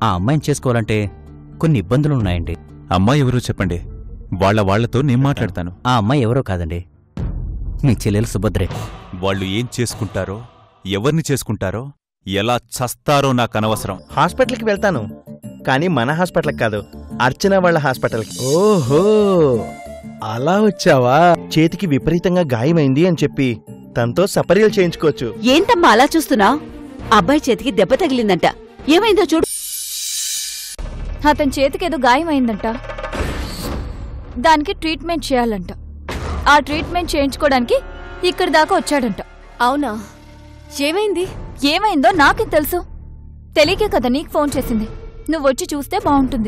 ఆ అమ్మాయిని చేసుకోవాలంటే కొన్ని ఇబ్బందులున్నాయండి. అమ్మాయి ఎవరో చెప్పండి, వాళ్లతో నేను మాట్లాడతాను. ఆ అమ్మాయి ఎవరో కాదండి, మీ చెల్లెలు సుభద్రే. వాళ్ళు ఏం చేసుకుంటారో, ఎవరిని చేసుకుంటారో, ఎలా చస్తారో నాకనవసరం. హాస్పిటల్కి వెళ్తాను, కానీ మన హాస్పిటల్కి కాదు, అర్చన వాళ్ళ హాస్పిటల్కి. ఓహో, అలా వచ్చావా? చేతికి విపరీతంగా గాయమైంది అని చెప్పి తనతో సపర్యలు చేయించుకోవచ్చు. ఏంటమ్మా అలా చూస్తున్నా? అబ్బాయి చేతికి దెబ్బ తగిలిందంట, ఏమైందో చూడు. అతని చేతికేదో గాయమైందంట, దానికి ట్రీట్మెంట్ చేయాలంట. ఆ ట్రీట్మెంట్ చేయించుకోవడానికి ఇక్కడి దాకా వచ్చాడంట. అవునా? ఏమైంది? ఏమైందో నాకేం తెలుసు? తెలియకే కదా నీకు ఫోన్ చేసింది. నువ్వొచ్చి చూస్తే బాగుంటుంది.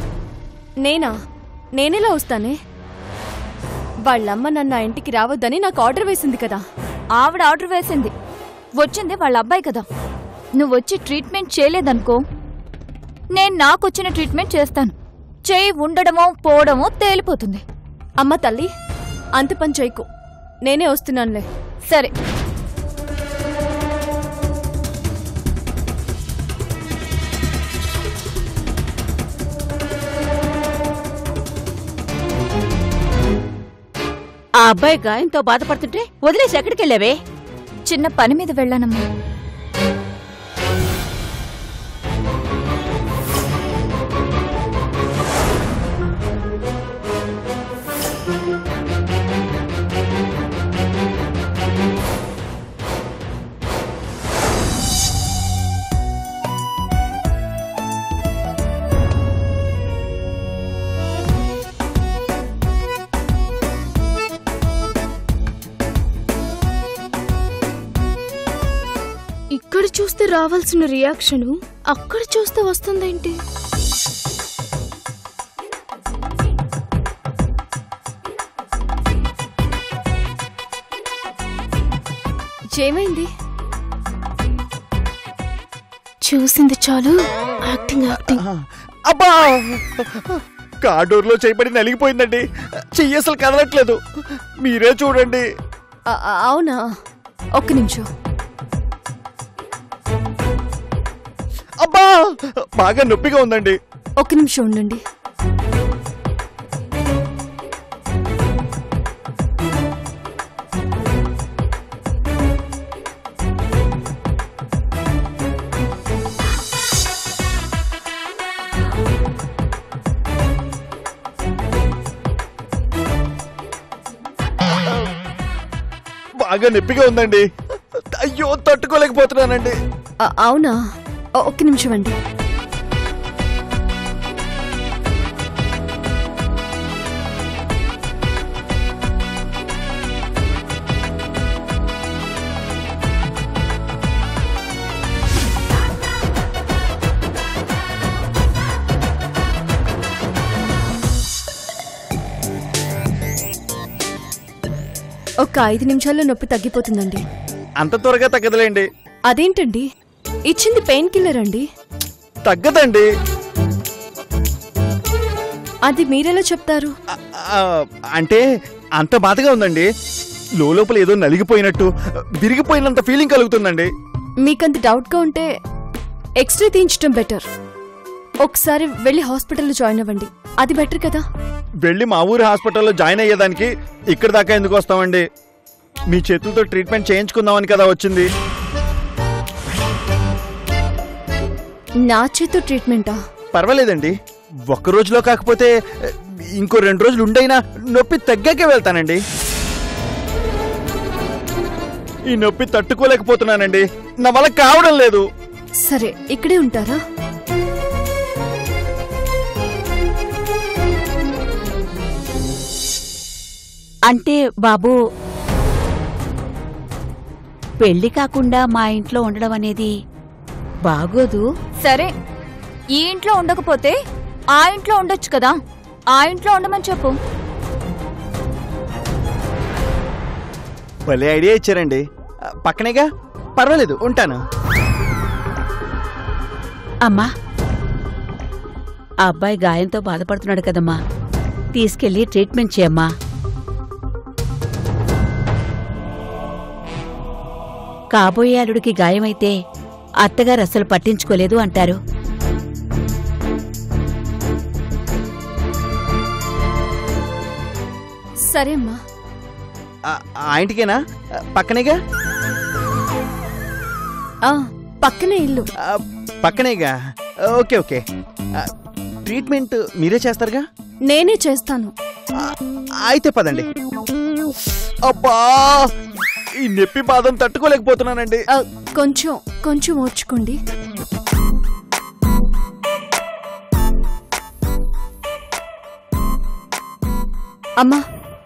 నేనెలా వస్తానే? వాళ్ళమ్మ నన్ను ఆ ఇంటికి రావద్దని నాకు ఆర్డర్ వేసింది కదా. ఆవిడ ఆర్డర్ వేసింది, వచ్చింది వాళ్ళ అబ్బాయి కదా. నువ్వొచ్చి ట్రీట్మెంట్ చేయలేదనుకో, నేను నాకొచ్చిన ట్రీట్మెంట్ చేస్తాను. చేయి ఉండడమో పోవడమో తేలిపోతుంది. అమ్మ తల్లి, అంత పని చేయకు, నేనే వస్తున్నానులే. సరే. ఆ అబ్బాయి గాయంతో బాధపడుతుంటే వదిలేసి ఎక్కడికెళ్ళావే? చిన్న పని మీద వెళ్ళానమ్మా. ఇక్కడ చూస్తే రావాల్సిన రియాక్షను అక్కడ చూస్తే వస్తుందేంటి? ఏమైంది? చూసింది చాలు, యాక్టింగ్. అబ్బా, కార్డోర్లో చేయబడి నలిగిపోయిందండి. చెయ్యి అసలు కదలట్లేదు, మీరే చూడండి. అవునా? ఒక్క నిమిషం. అబ్బా, బాగా నొప్పిగా ఉందండి. ఒక్క నిమిషం ఉండండి. బాగా నొప్పిగా ఉందండి. అయ్యో, తట్టుకోలేకపోతున్నానండి. అవునా? ఒక్క నిమిషం అండి. ఒక 5 నిమిషాల్లో నొప్పి తగ్గిపోతుందండి. అంత త్వరగా తగ్గదులేండి. అదేంటండి, ఇచ్చింది పెయిన్ కిల్లర్ అండి. తగ్గదండి. అది మీరెలా చెప్తారు? అంటే అంత బాధగా ఉందండి. లోపల ఏదో నలిగిపోయినట్టు, విరిగిపోయినంత ఫీలింగ్ కలుగుతుందండి. మీకంత డౌట్గా ఉంటే ఎక్స్రే తీయించడం బెటర్. ఒకసారి వెళ్ళి హాస్పిటల్లో జాయిన్ అవ్వండి, అది బెటర్ కదా. వెళ్ళి మా ఊరి హాస్పిటల్లో జాయిన్ అయ్యేదానికి ఇక్కడ దాకా ఎందుకు వస్తామండి? మీ చేతులతో ట్రీట్మెంట్ చేయించుకుందామని కదా వచ్చింది. నా చేతు ట్రీట్మెంటా? పర్వాలేదండి, ఒక్క రోజులో కాకపోతే ఇంకో 2 రోజులు ఉండైనా నొప్పి తగ్గాకే వెళ్తానండి. ఈ నొప్పి తట్టుకోలేకపోతున్నానండి, నా వల్ల కావడం లేదు. సరే, ఇక్కడే ఉంటారా? అంటే బాబు, పెళ్లి కాకుండా మా ఇంట్లో ఉండడం అనేది బాగోదు. సరే, ఈ ఇంట్లో ఉండకపోతే ఆ ఇంట్లో ఉండొచ్చు కదా. ఆ ఇంట్లో ఉండమని చెప్పు. భలే ఐడియా ఇచ్చారండి. పక్కనేగా, పర్వాలేదు, ఉంటాను. అమ్మా, ఆ అబ్బాయి గాయంతో బాధపడుతున్నాడు కదమ్మా, తీసుకెళ్లి ట్రీట్మెంట్ చేయమ్మా. కాబోయే అల్లుడికి గాయమైతే అత్తగారు అస్సలు పట్టించుకోలేదు అంటారు. సరే అమ్మా. ఆ ఇంటికేనా? పక్కనేగా? పక్కనే ఇల్లు. పక్కనేగా. Okay okay. ట్రీట్మెంట్ మీరే చేస్తారుగా? నేనే చేస్తాను. అయితే పదండి. అబ్బా, ఈ నొప్పి బాధం తట్టుకోలేకపోతున్నానండి. కొంచెం కొంచెం ఓర్చుకోండి. అమ్మా,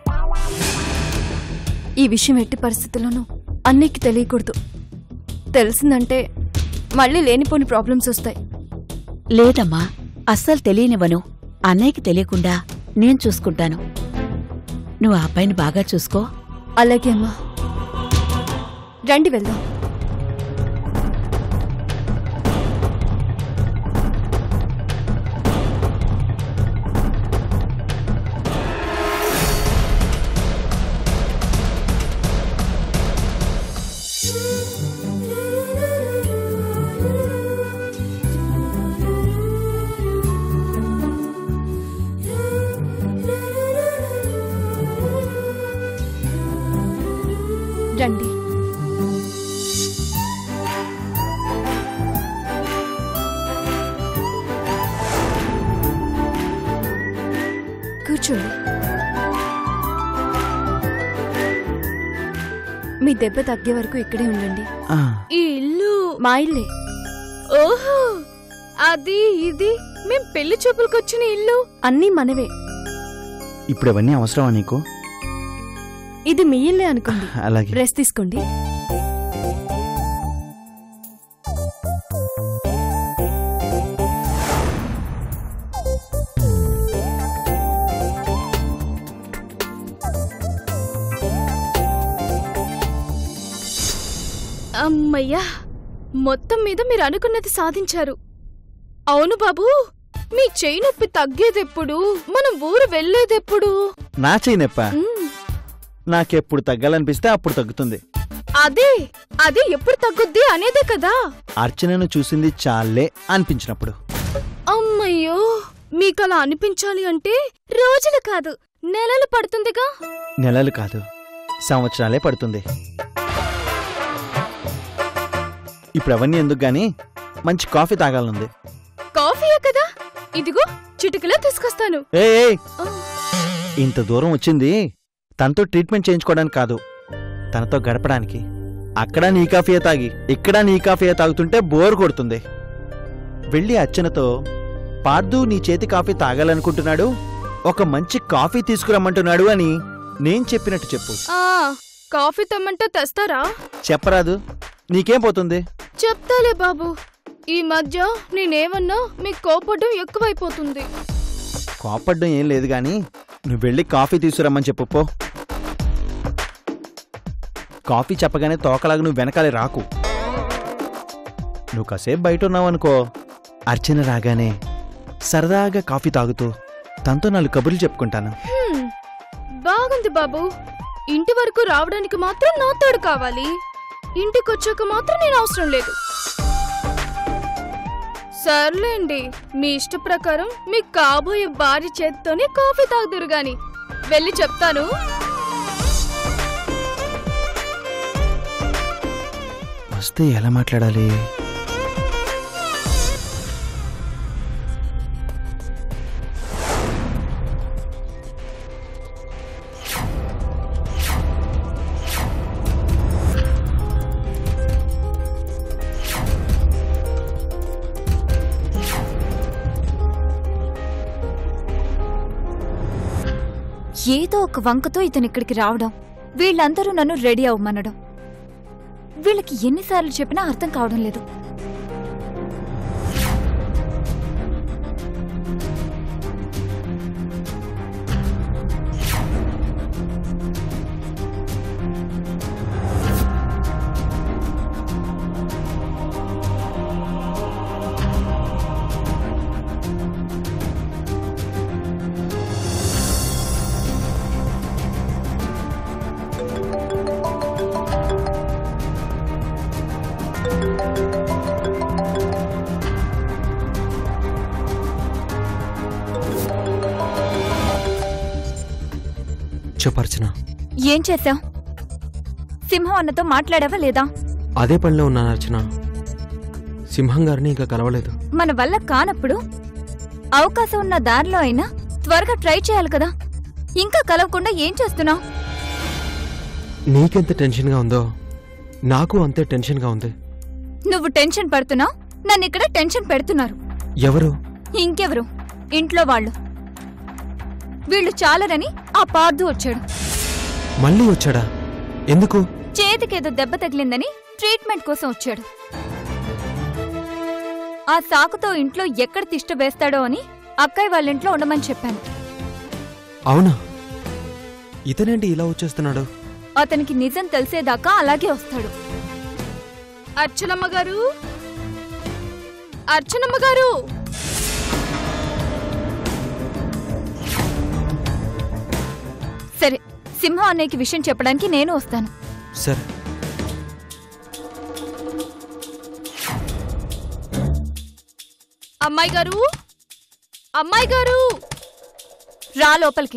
ఈ విషయం ఎట్టి పరిస్థితుల్లోనూ అన్నయ్యకి తెలియకూడదు. తెలిసిందంటే మళ్ళీ లేనిపోని ప్రాబ్లమ్స్ వస్తాయి. లేదమ్మా, అస్సలు తెలియనివ్వను. అన్నయ్యకి తెలియకుండా నేను చూసుకుంటాను. నువ్వు ఆ అబ్బాయిని బాగా చూసుకో. అలాగే అమ్మా. రండి వెళ్దాం. రండి. కూర్చోండి. మీ దెబ్బ తగ్గే వరకు ఇక్కడే ఉండండి. ఈ ఇల్లు మా ఇల్లే. ఓహో, అది ఇది మేం పెళ్లి చూపులకొచ్చిన ఇల్లు. అన్నీ మనవే. ఇప్పుడు అవన్నీ అవసరమా నీకు? ఇది మీ ఇల్లే అనుకోండి. అలాగే. రెస్ట్ తీసుకోండి. అమ్మయ్యా, మొత్తం మీద మీరు అనుకున్నది సాధించారు. అవును బాబు, మీ చెయ్యి నొప్పి తగ్గేదెప్పుడు? మనం ఊరు వెళ్లేదెప్పుడు? నా చెయ్యి నొప్ప నాకెప్పుడు తగ్గాలనిపిస్తే అప్పుడు తగ్గుతుంది. అదే అదే ఎప్పుడు తగ్గుద్ది అనేదే కదా. అర్చనను చూసింది చాలే అనిపించినప్పుడు. అమ్మయ్యో, మీకలా అనిపించాలి అంటే రోజులు కాదు నెలలు పడుతుందిగా. నెలలు కాదు, సంవత్సరాలే పడుతుంది. ఇప్పుడు అవన్నీ ఎందుకు గాని మంచి కాఫీ తాగాలనుంది. కాఫీయే కదా, ఇదిగో చిటికలో తీసుకొస్తాను. ఏ ఇంత దూరం వచ్చింది తనతో ట్రీట్మెంట్ చేయించుకోవడానికి కాదు, తనతో గడపడానికి. అక్కడ నీ కాఫీయే తాగి ఇక్కడ నీ కాఫీయే తాగుతుంటే బోర్ కొడుతుంది. వెళ్ళి అర్చనతో, పార్దు నీ చేతి కాఫీ తాగాలనుకుంటున్నాడు, ఒక మంచి కాఫీ తీసుకురమ్మంటున్నాడు అని నేను చెప్పినట్టు చెప్పు. కాఫీ తెమ్మంటే తెస్తారా? చెప్పరాదు, నీకేం పోతుంది? చెప్తాలే బాబు, ఈ మధ్య నేనేమన్నా మీకు కోపడ్డం ఎక్కువైపోతుంది. కోపడ్డం ఏం లేదు గాని నువ్వు వెళ్ళి కాఫీ తీసుకురమ్మని చెప్పు పో. కాఫీ చెప్పగానే తోకలాగా నువ్వు వెనకాలే రాకు. నువ్వు కాసేపు బయట ఉన్నావనుకో, అర్చన రాగానే సరదాగా కాఫీ తాగుతూ తనతో 4 కబుర్లు చెప్పుకుంటాను. బాగుంది బాబు, ఇంటి వరకు రావడానికి మాత్రం నా తోడు కావాలి, ఇంటికొచ్చాక మాత్రం నేను అవసరం లేదు. సర్లేండి, మీ ఇష్ట ప్రకారం మీ కాబోయే భార్య చేత్తోనే కాఫీ తాగుదురు గాని. వెళ్ళి చెప్తాను. వస్తే ఎలా మాట్లాడాలి? ఏదో ఒక వంకతో ఇతను ఇక్కడికి రావడం, వీళ్ళందరూ నన్ను రెడీ అవ్వమనడం, వీళ్ళకి ఎన్నిసార్లు చెప్పినా అర్థం కావడం లేదు. చెప్పర్చన. ఏం చేశావ్? సింహం అన్నతో మాట్లాడావా లేదా? అదే పనిలో ఉన్నాను అర్చన. సింహం గారిని ఇంకా కలవలేదు. మన వల్ల కానప్పుడు అవకాశం ఉన్న దారిలో అయినా త్వరగా ట్రై చేయాలి కదా. ఇంకా కలవకుండా ఏం చేస్తున్నావు? నీకెంత టెన్షన్గా ఉందో నాకు అంతే టెన్షన్గా ఉంది. నువ్వు టెన్షన్ పడుతున్నావు, నన్ను ఇక్కడ టెన్షన్ పెడుతున్నారు. ఎవరు? ఇంకెవరు? ఇంట్లో వాళ్ళు. వీళ్ళు చాలరని ఆ పార్థు వచ్చాడు. మళ్ళీ వచ్చాడా? ఎందుకు? చేతికేదో దెబ్బ తగిలిందని ట్రీట్మెంట్ కోసం వచ్చాడు. ఆ సాకుతో ఇంట్లో ఎక్కడ తిష్ట వేస్తాడో అని అక్కయ్య వాళ్ళింట్లో ఉండమని చెప్పాను. అవునా? ఇతనేంటి ఇలా వచ్చేస్తున్నాడు? అతనికి నిజం తెలిసేదాకా అలాగే వస్తాడు. అర్చనమ్మ గారు, అర్చనమ్మ గారు, సరే, సింహం అన్నయ్యకి విషయం చెప్పడానికి నేను వస్తాను. సరే. అమ్మాయి గారు, అమ్మాయి గారు, రా లోపలికి.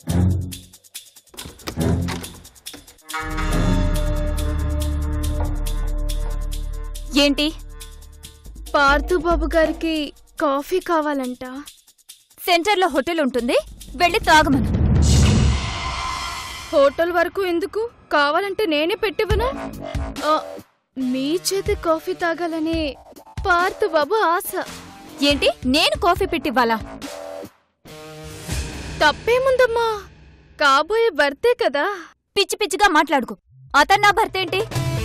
ఏంటి? పార్థు బాబు గారికి కాఫీ కావాలంట. సెంటర్లో హోటల్ ఉంటుంది, వెళ్ళి తాగమను. హోటల్ వరకు ఎందుకు? కావాలంటే నేనే పెట్టివను. మీ చేతి కాఫీ తాగాలని పార్థు బాబు ఆశ. ఏంటి? నేను కాఫీ పెట్టివ్వాలా? తప్పేముందమ్మా, కాబోయే భర్తే కదా. పిచ్చి పిచ్చిగా మాట్లాడుకో. అతను నా భర్త ఏంటి?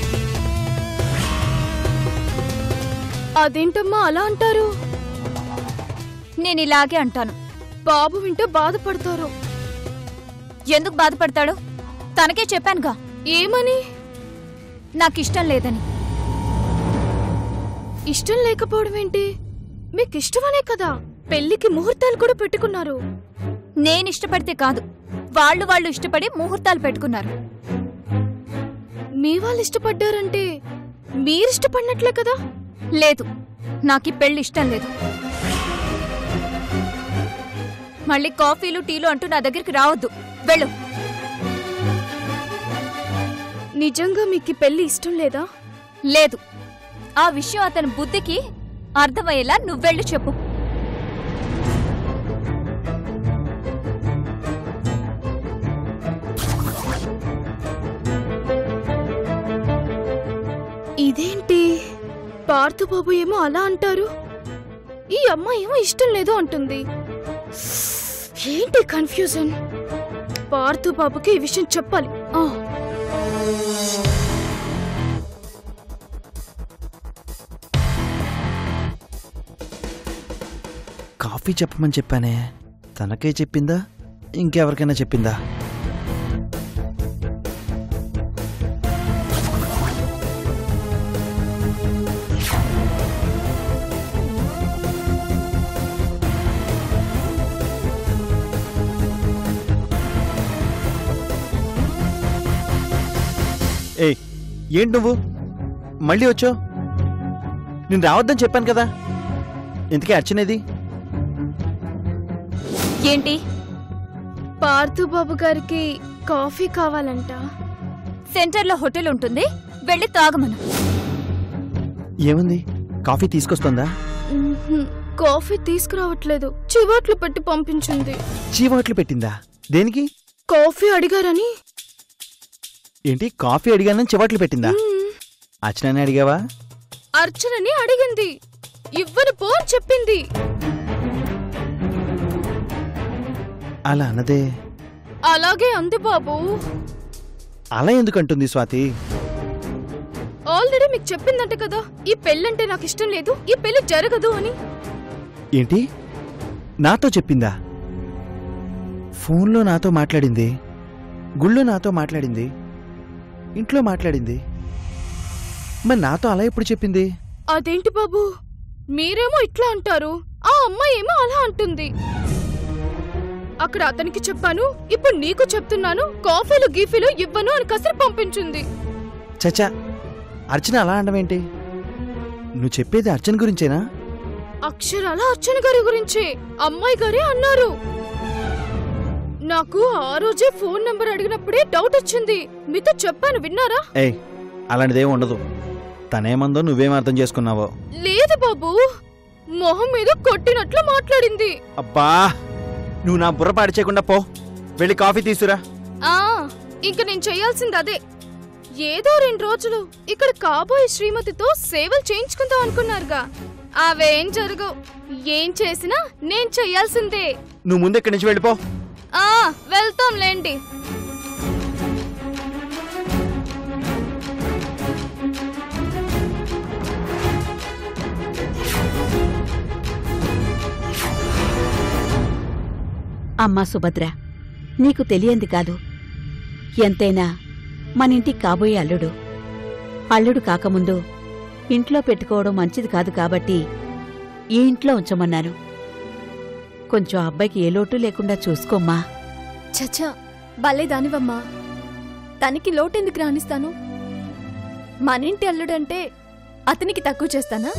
అదేంటమ్మా అలా అంటారు? నేను ఇలాగే అంటాను. బాబు వింటే బాధపడతారు. ఎందుకు బాధపడతాడు? తనకే చెప్పానుగా. ఏమని? నాకిష్టం లేదని. ఇష్టం లేకపోవడం ఏంటి? మీకిష్టమనే కదా పెళ్లికి ముహూర్తాలు కూడా పెట్టుకున్నారు. నేనిష్టపడితే కాదు, వాళ్ళు ఇష్టపడి ముహూర్తాలు పెట్టుకున్నారు. మీ వాళ్ళు ఇష్టపడ్డారంటే మీరిష్టపడినట్లే కదా. లేదు, నాకీ పెళ్లి ఇష్టం లేదు. మళ్ళీ కాఫీలు టీలు అంటూ నా దగ్గరికి రావద్దు. వెళ్ళు. నిజంగా మీకు పెళ్లి ఇష్టం లేదా? లేదు. ఆ విషయం అతని బుద్ధికి అర్థమయ్యేలా నువ్వెళ్ళు చెప్పు. ఇదేంటి? పార్థబాబు ఏమో అలా అంటారు, ఈ అమ్మాయి ఏమో ఇష్టం లేదు అంటుంది. ఏంటి కన్ఫ్యూజన్? పార్థబాబుకి ఈ విషయం చెప్పాలి. కాఫీ చెప్పమని చెప్పానే, తనకే చెప్పిందా ఇంకెవరికైనా చెప్పిందా? ఏయ్, ఏంటి నువ్వు మళ్ళీ వచ్చావు? నేను రావద్దని చెప్పాను కదా. ఇంతకీ అర్చనేది? ఏంటి? పార్థబాబు గారికి కాఫీ కావాలంట. సెంటర్లో హోటల్ ఉంటుంది, వెళ్ళి తాగమను. ఏముంది? కాఫీ తీసుకొస్తుందా? కాఫీ తీసుకురావట్లేదు, చివాట్లు పెట్టి పంపించింది. చీవాట్లు పెట్టిందా? దేనికి? కాఫీ అడిగారని. ఏంటి, కాఫీ అడిగానని చివాట్లు పెట్టిందా? అర్చనని అడిగావా? అర్చనని అడిగింది, ఇవ్వను పో అని చెప్పింది. అలా అన్నదే. అలాగే అంది బాబు. అలా ఎందుకంటుంది స్వాతి? ఆల్రెడీ మీకు చెప్పిందంట కదా, ఈ పెళ్ళంటే నాకు ఇష్టం లేదు, ఈ పెళ్లి జరగదు అని. ఏంటి, నాతో చెప్పిందా? ఫోన్లో నాతో మాట్లాడింది, గుళ్ళో నాతో మాట్లాడింది, ఇంట్లో మాట్లాడింది. మరి నాతో అలా ఎప్పుడు చెప్పింది? అదేంటి బాబు, మీరేమో ఇట్లా అంటారు, ఆ అమ్మాయి ఏమో అలా అంటుంది. అక్కడ అతనికి చెప్పాను, ఇప్పుడు నీకు చెప్తున్నాను, కాఫీలు గీఫీలు ఇవ్వను అని కసిరి పంపించింది. చచ్చా, అర్చన అలా అనడమేంటి? నువ్వు చెప్పేది అర్చన గురించేనా? అక్షరాల అర్చన గారి గురించి అమ్మాయి గారే అన్నారు. నాకు ఆ రోజే ఫోన్ నంబర్ అడిగినప్పుడే డౌట్ వచ్చింది. మీతో చెప్పాను, విన్నారా? ఏయ్, అలాంటిదేం ఉండదు. తనేమందో నువ్వేం అర్థం చేసుకున్నావో. లేదు బాబు, మొహం మీద కొట్టినట్లు మాట్లాడింది. అబ్బా, నువ్వు నా బుర్ర పాడి చేయకుండా పో. వెళ్ళి కాఫీ తీసురా. ఇంక నేను చెయ్యాల్సింది అదే. ఏదో 2 రోజులు ఇక్కడ కాబోయే శ్రీమతితో సేవలు చేయించుకుందాం అనుకున్నారుగా, అవేం జరగవు. ఏం చేసినా నేను చెయ్యాల్సిందే. నువ్వు ముందు ఇక్కడి నుంచి వెళ్ళిపో. వెళ్తాంలేండి. అమ్మా సుభద్ర, నీకు తెలియంది కాదు. ఎంతైనా మనింటికి కాబోయే అల్లుడు. అల్లుడు కాకముందు ఇంట్లో పెట్టుకోవడం మంచిది కాదు కాబట్టి ఈ ఇంట్లో ఉంచమన్నాను. కొంచెం అబ్బాయికి ఏ లోటు లేకుండా చూసుకోమ్మా. చచ్చా, భలేదానివమ్మా. తనకి లోటెందుకు రాణిస్తాను? మనింటి అల్లుడంటే అతనికి తక్కువ చేస్తానా?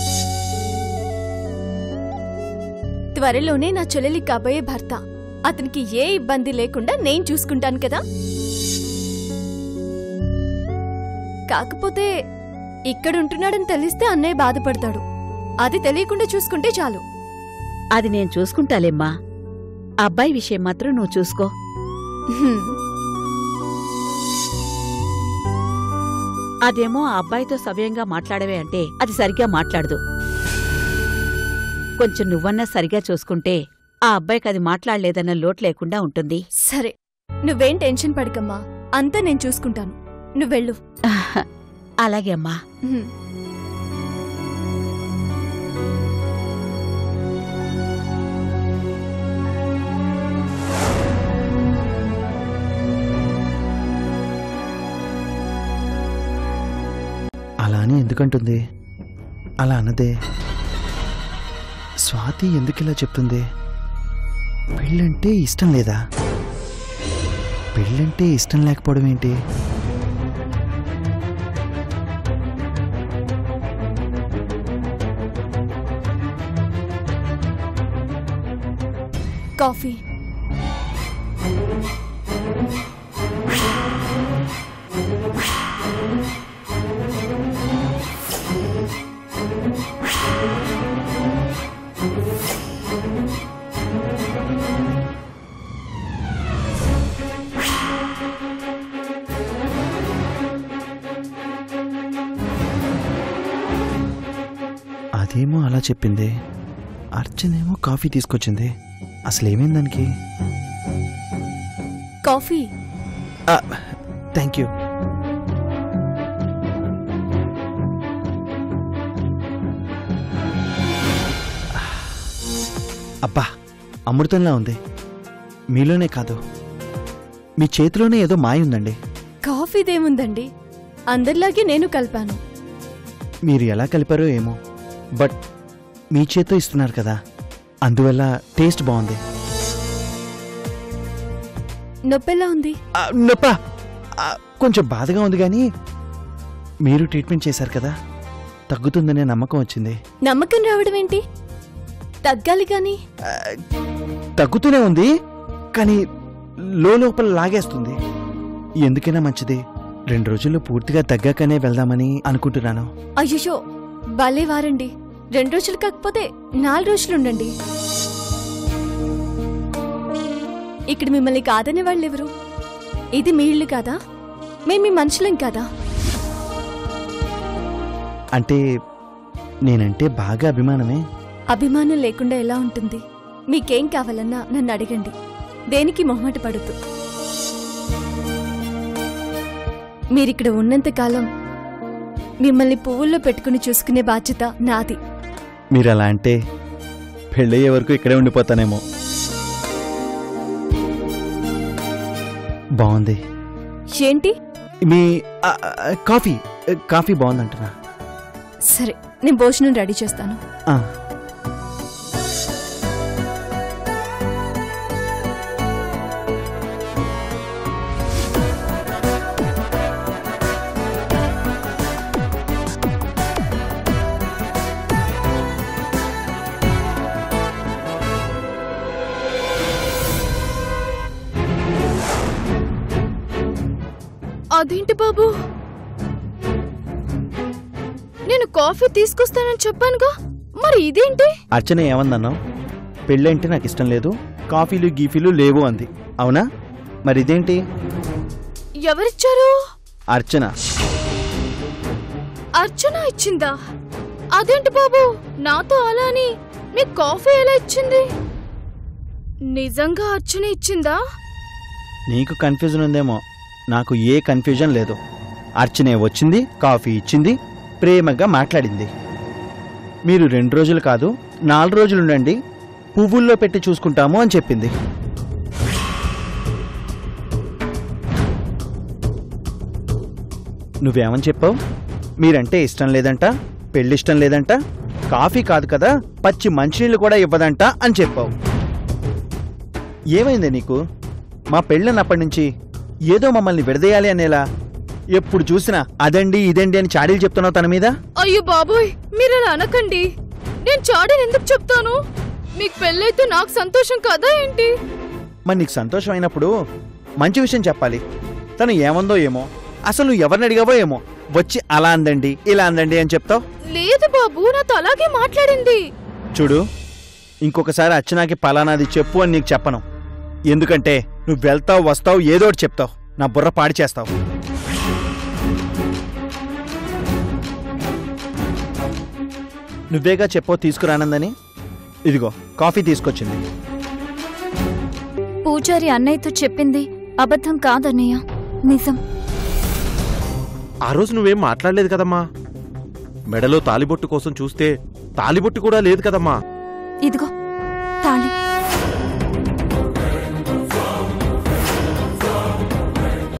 త్వరలోనే నా చెల్లెలికి కాబోయే భర్త. అతనికి ఏ ఇబ్బంది లేకుండా నేను చూసుకుంటాను కదా. కాకపోతే ఇక్కడుంటున్నాడని తెలిస్తే అన్నయ్య బాధపడతాడు. అది తెలియకుండా చూసుకుంటే చాలు. అది నేను చూసుకుంటాలేమ్మా. అబ్బాయి విషయం మాత్రం నువ్వు చూసుకో. అదేమో ఆ అబ్బాయితో సవ్యంగా మాట్లాడవే అంటే అది సరిగ్గా మాట్లాడదు. కొంచెం నువ్వన్నా సరిగా చూసుకుంటే ఆ అబ్బాయికి అది మాట్లాడలేదన్న లోటు లేకుండా ఉంటుంది. సరే, నువ్వేం టెన్షన్ పడకమ్మా. అంతా నేను చూసుకుంటాను. నువ్వెళ్ళు. అలాగే అమ్మా. అలా అని ఎందుకంటుంది? అలా అన్నదే. స్వాతి ఎందుకిలా చెప్తుంది? పెళ్ళంటే ఇష్టం లేదా? పెళ్ళంటే ఇష్టం లేకపోవడం ఏంటి? కాఫీ. అదేమో అలా చెప్పింది, అర్చనేమో కాఫీ తీసుకొచ్చింది. అసలేమైంది దానికి? కాఫీ. Thank you. అబ్బా, అమృతంలా ఉంది. మీలోనే కాదు, మీ చేతిలోనే ఏదో మాయ ఉందండి. కాఫీదేముందండి, అందరిలాగే నేను కలిపాను. మీరు ఎలా కలిపారో ఏమో, బట్ మీ చేత్తో ఇస్తున్నారు కదా, అందువల్ల టేస్ట్ బాగుంది. నొప్పెలా ఉంది? నొప్ప కొంచెం బాధగా ఉంది, కానీ మీరు ట్రీట్మెంట్ చేశారు కదా, తగ్గుతుందనే నమ్మకం వచ్చింది. నమ్మకం రావడం ఏంటి? తగ్గాలి కానీ. తగ్గుతూనే ఉంది, కానీ లోపల లాగేస్తుంది. ఎందుకైనా మంచిది 2 రోజుల్లో పూర్తిగా తగ్గాకనే వెళ్దామని అనుకుంటున్నాను. అయ్యో, భలే వారండి. 2 రోజులు కాకపోతే 4 రోజులుండండి. ఇక్కడ మిమ్మల్ని కాదనే వాళ్ళెవరు? ఇది మీ ఇల్లు కాదా? మేము మీ మనుషులం కాదా? అంటే నేనంటే బాగా అభిమానమే. అభిమానం లేకుండా ఎలా ఉంటుంది? మీకేం కావాలన్నా నన్ను అడగండి. దేనికి మొహమాట పడుతూ. మీరిక్కడ ఉన్నంతకాలం మిమ్మల్ని పువ్వుల్లో పెట్టుకుని చూసుకునే బాధ్యత నాది. మీరు అలా అంటే పెళ్ళయ్యే వరకు ఇక్కడే ఉండిపోతానేమో. బాగుంది. ఏంటి? మీ కాఫీ కాఫీ బాగుందంటున్నా. సరే, నేను భోజనం రెడీ చేస్తాను. అదేంటి బాబు, నేను కాఫీ తీసుకొస్తానని చెప్పానుగా, మరి ఇదేంటి? అర్చన ఏమందన్నావు? పెళ్ళంటే నాకు ఇష్టం లేదు, కాఫీలు గీఫీలు లేవు అంది, అవునా? మరి ఇదేంటి? ఎవరిచ్చారు? అర్చన. అర్చన ఇచ్చిందా? అదేంటి బాబు, నాతో అలా అని మీకు కాఫీ ఎలా ఇచ్చింది? నిజంగా అర్చన ఇచ్చిందా? నీకు కన్ఫ్యూజన్ ఉందేమో, నాకు ఏ కన్ఫ్యూజన్ లేదు. అర్చనే వచ్చింది, కాఫీ ఇచ్చింది, ప్రేమగా మాట్లాడింది. మీరు 2 రోజులు కాదు 4 రోజులు ఉండండి, పువ్వుల్లో పెట్టి చూసుకుంటాము అని చెప్పింది. నువ్వేమని చెప్పావు? మీరంటే ఇష్టం లేదంట, పెళ్ళిష్టం లేదంట, కాఫీ కాదు కదా పచ్చి మంచినీళ్ళు కూడా ఇవ్వదంట అని చెప్పావు. ఏమైంది నీకు? మా పెళ్ళన్నప్పటి నుంచి ఏదో మమ్మల్ని విడదీయాలి అనేలా ఎప్పుడు చూసినా అదండి ఇదండి అని చాడీలు చెప్తున్నావు తన మీద. అయ్యో బాబోయ్, మీరు అలా అనకండి. నేను చాడీని ఎందుకు చెప్తాను? మీకు పెళ్ళైతే నాకు సంతోషం కదా ఏంటి? మరి నీకు సంతోషం అయినప్పుడు మంచి విషయం చెప్పాలి. తను ఏమందో ఏమో, అసలు నువ్వు ఎవరిని అడిగావో ఏమో, వచ్చి అలా అందండి ఇలా అందండి అని చెప్తావు. లేదు బాబు, నాతో అలాగే మాట్లాడింది. చూడు, ఇంకొకసారి అర్చనకి పలానాది చెప్పు అని నీకు చెప్పను. ఎందుకంటే నువ్వు వెళ్తావు వస్తావు ఏదో ఒకటి చెప్తావు, నా బుర్ర పాడి చేస్తావు. నువ్వేగా చెప్పో తీసుకురానందని. ఇదిగో కాఫీ తీసుకొచ్చింది. పూజారి అన్నయ్యతో చెప్పింది అబద్ధం కాదన్నయ్య, నిజం. ఆ రోజు నువ్వేం మాట్లాడలేదు కదమ్మా. మెడలో తాలిబొట్టు కోసం చూస్తే తాలిబొట్టు కూడా లేదు కదమ్మా. ఇదిగో తాళి.